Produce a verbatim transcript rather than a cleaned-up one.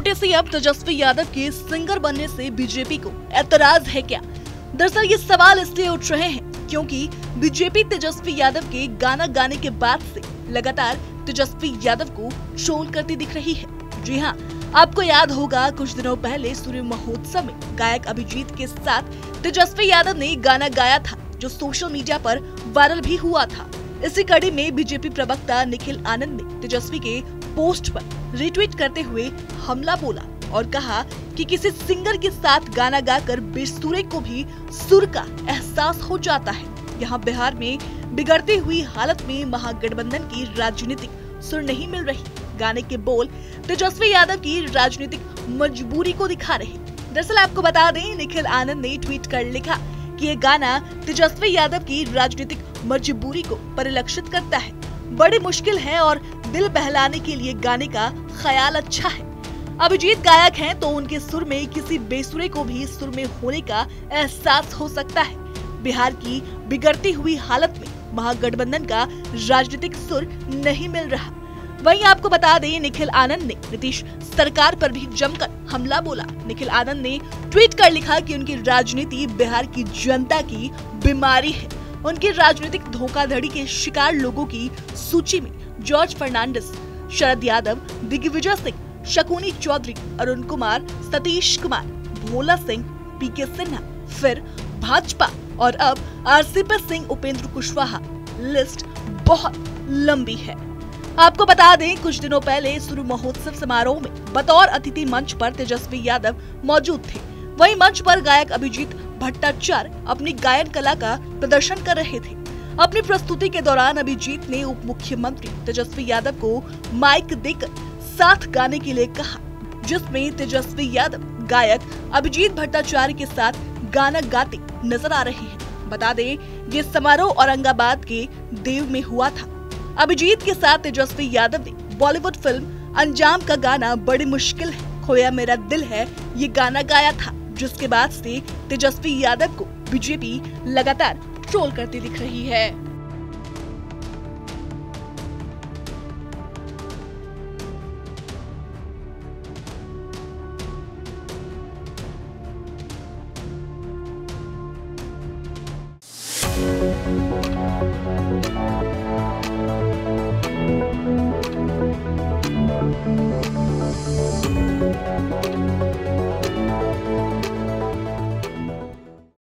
Deputy CM Tejashwi Yadav के singer बनने से बीजेपी को एतराज है क्या? दरअसल ये सवाल इसलिए उठ रहे हैं क्योंकि बीजेपी तेजस्वी यादव के गाना गाने के बाद से लगातार तेजस्वी यादव को ट्रोल करती दिख रही है। जी हाँ, आपको याद होगा कुछ दिनों पहले सूर्य महोत्सव में गायक अभिजीत के साथ तेजस्वी यादव ने गाना गाया था जो सोशल मीडिया पर वायरल भी हुआ था। इसी कड़ी में बीजेपी प्रवक्ता निखिल आनंद ने तेजस्वी के पोस्ट पर रीट्वीट करते हुए हमला बोला और कहा कि किसी सिंगर के साथ गाना गाकर बेसुरे को भी सुर का एहसास हो जाता है। यहाँ बिहार में बिगड़ती हुई हालत में महागठबंधन की राजनीतिक सुर नहीं मिल रही। गाने के बोल तेजस्वी यादव की राजनीतिक मजबूरी को दिखा रहे। दरअसल आपको बता दें, निखिल आनंद ने ट्वीट कर लिखा कि ये गाना तेजस्वी यादव की राजनीतिक मजबूरी को परिलक्षित करता है। बड़ी मुश्किल है और दिल बहलाने के लिए गाने का ख्याल अच्छा है। अभिजीत गायक हैं तो उनके सुर में किसी बेसुरे को भी सुर में होने का एहसास हो सकता है। बिहार की बिगड़ती हुई हालत में महागठबंधन का राजनीतिक सुर नहीं मिल रहा। वहीं आपको बता दें, निखिल आनंद ने नीतीश सरकार पर भी जमकर हमला बोला। निखिल आनंद ने ट्वीट कर लिखा कि उनकी राजनीति बिहार की जनता की बीमारी है। उनकी राजनीतिक धोखाधड़ी के शिकार लोगों की सूची में जॉर्ज फर्नांडिस, शरद यादव, दिग्विजय सिंह, शकुनी चौधरी, अरुण कुमार, सतीश कुमार, भोला सिंह, पीके सिन्हा, फिर भाजपा और अब आरसीपी सिंह, उपेंद्र कुशवाहा। लिस्ट बहुत लंबी है। आपको बता दें, कुछ दिनों पहले सूर्य महोत्सव समारोह में बतौर अतिथि मंच पर तेजस्वी यादव मौजूद थे। वहीं मंच पर गायक अभिजीत भट्टाचार्य अपनी गायन कला का प्रदर्शन कर रहे थे। अपनी प्रस्तुति के दौरान अभिजीत ने उप मुख्यमंत्री तेजस्वी यादव को माइक देकर साथ गाने के लिए कहा, जिसमें तेजस्वी यादव गायक अभिजीत भट्टाचार्य के साथ गाना गाते नजर आ रहे हैं। बता दें, ये समारोह औरंगाबाद के देव में हुआ था। अभिजीत के साथ तेजस्वी यादव ने बॉलीवुड फिल्म अंजाम का गाना बड़ी मुश्किल है, खोया मेरा दिल है, ये गाना गाया था, जिसके बाद से तेजस्वी यादव को बीजेपी लगातार ट्रोल करती दिख रही है।